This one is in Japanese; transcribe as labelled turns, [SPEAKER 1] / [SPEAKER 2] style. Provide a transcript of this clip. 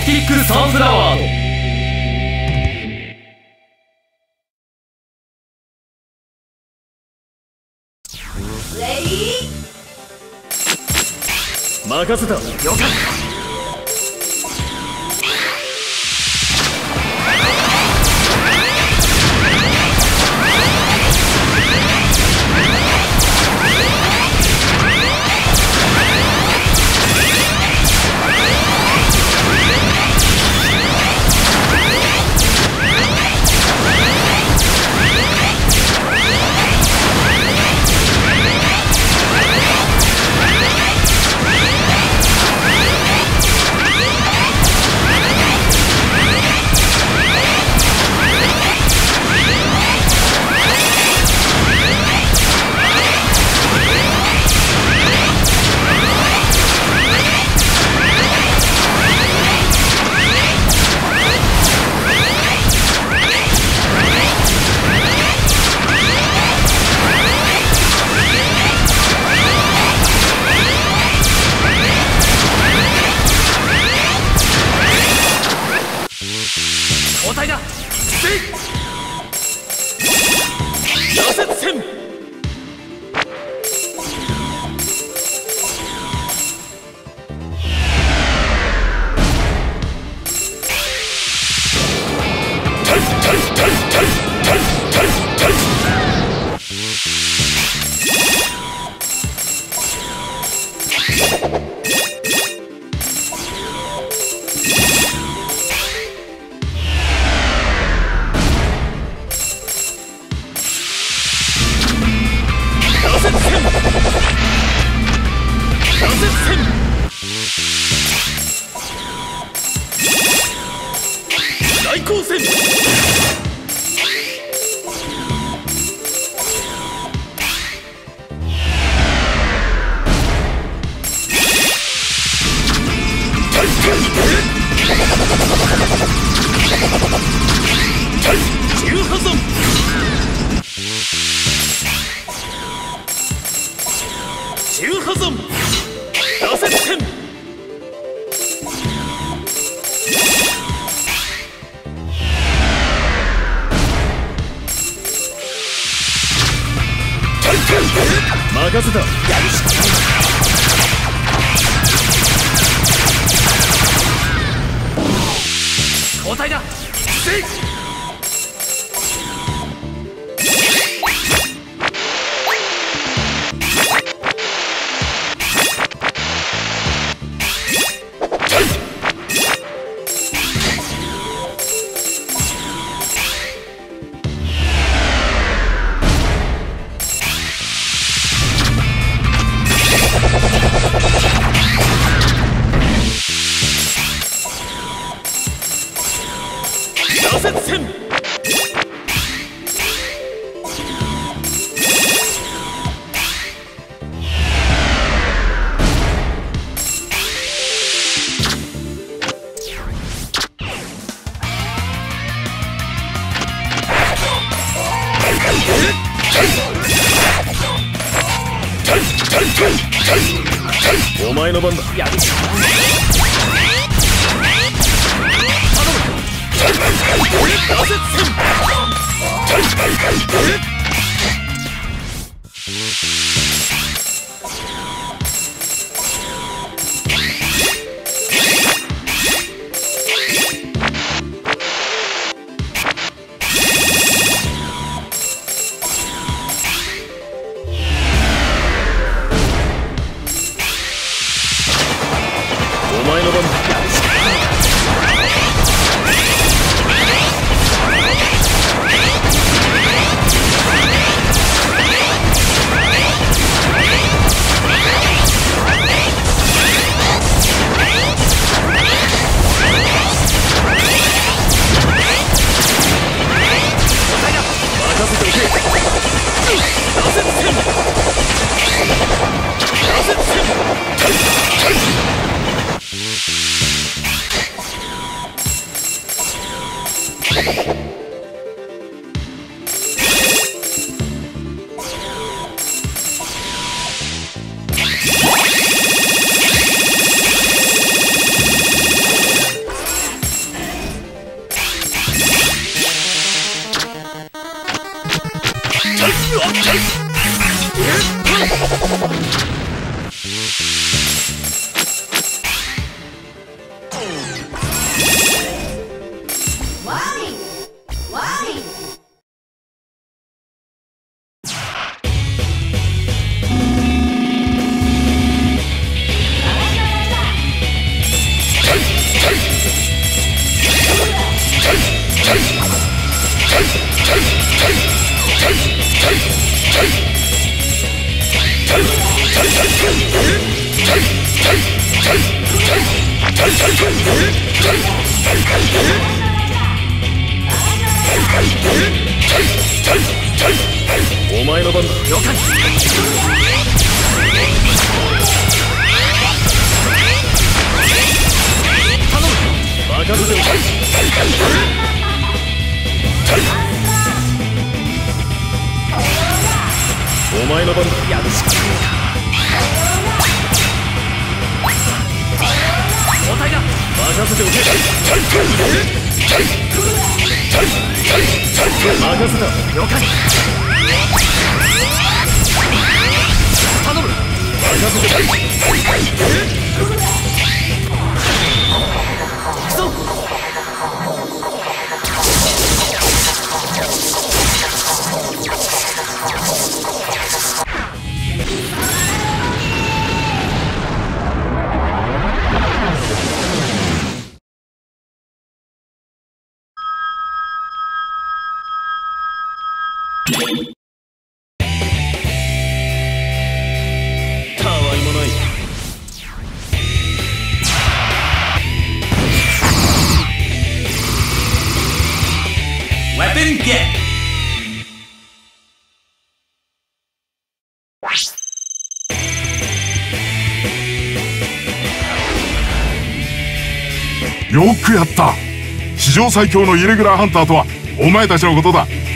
[SPEAKER 1] ティックサンフラワード。任せた。了解。交代だ。挫折戦。大光線。重破損。重破損。挫折戦。任せた。やるしかない。交代だ。せい。挫折戦。お前の番だ。やるしかない。挫折戦。お前の番だ。 お前の番だ。了解。頼む。任せておけ。お前の番だ。やるしかないのか。交代だ。任せておけ。任せた。了解。頼む。任せて。行くぞ。たわいもない。Weapon get。
[SPEAKER 2] よくやった。史上最強のイレギュラーハンターとはお前たちのことだ。